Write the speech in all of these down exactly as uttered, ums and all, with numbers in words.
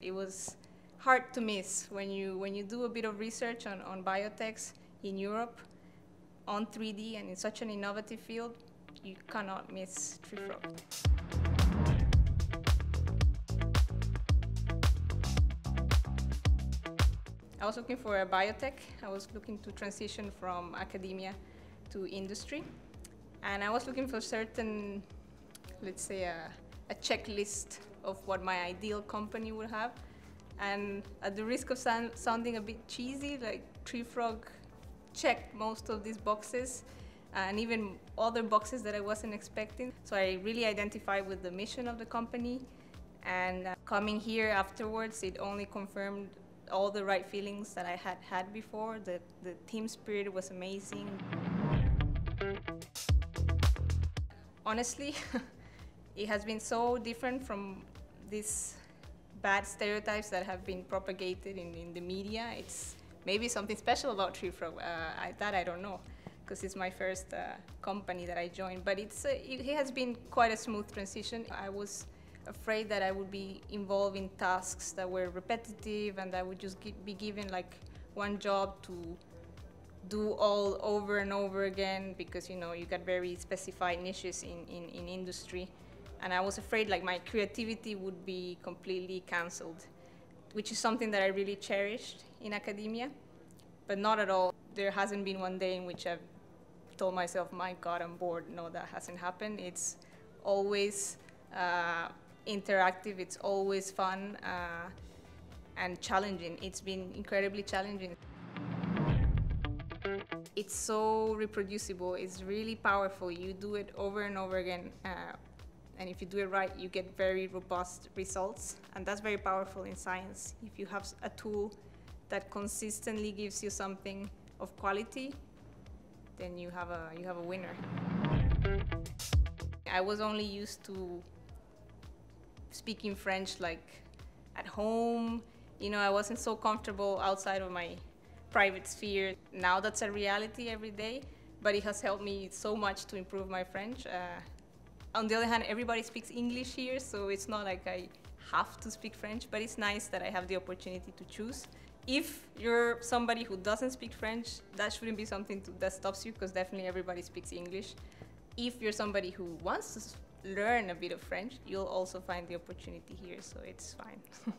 It was hard to miss when you when you do a bit of research on, on biotechs in Europe on three D and in such an innovative field, you cannot miss TreeFrog. I was looking for a biotech. I was looking to transition from academia to industry. And I was looking for certain, let's say, a, a checklist of what my ideal company would have. And at the risk of sound, sounding a bit cheesy, like TreeFrog checked most of these boxes and even other boxes that I wasn't expecting. So I really identified with the mission of the company. And uh, coming here afterwards, it only confirmed all the right feelings that I had had before. The, the team spirit was amazing. Honestly, it has been so different from these bad stereotypes that have been propagated in, in the media. It's maybe something special about TreeFrog. Uh, I, that I don't know, because it's my first uh, company that I joined. But it's, uh, it, it has been quite a smooth transition. I was afraid that I would be involved in tasks that were repetitive and I would just be given like one job to do all over and over again, because you know you got very specified niches in, in, in industry, and I was afraid like my creativity would be completely cancelled, which is something that I really cherished in academia, but not at all. There hasn't been one day in which I've told myself, my God, I'm bored. No, that hasn't happened. It's always uh, interactive, it's always fun uh, and challenging. It's been incredibly challenging. It's so reproducible, it's really powerful. You do it over and over again, uh, and if you do it right, you get very robust results, and that's very powerful in science. If you have a tool that consistently gives you something of quality, then you have a, you have a winner. I was only used to speaking French like at home. You know, I wasn't so comfortable outside of my private sphere. Now that's a reality every day, but it has helped me so much to improve my French. Uh, on the other hand, everybody speaks English here, so it's not like I have to speak French, but it's nice that I have the opportunity to choose. If you're somebody who doesn't speak French, that shouldn't be something to, that stops you, because definitely everybody speaks English. If you're somebody who wants to learn a bit of French, you'll also find the opportunity here, so it's fine.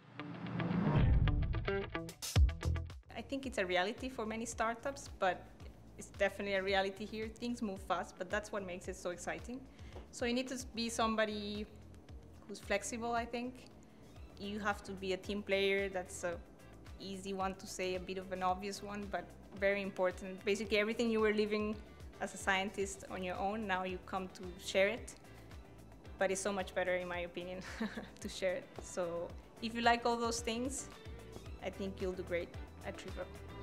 I think it's a reality for many startups, but it's definitely a reality here. Things move fast, but that's what makes it so exciting. So you need to be somebody who's flexible, I think. You have to be a team player. That's an easy one to say, a bit of an obvious one, but very important. Basically, everything you were living as a scientist on your own, now you come to share it. But it's so much better, in my opinion, to share it. So if you like all those things, I think you'll do great at TreeFrog.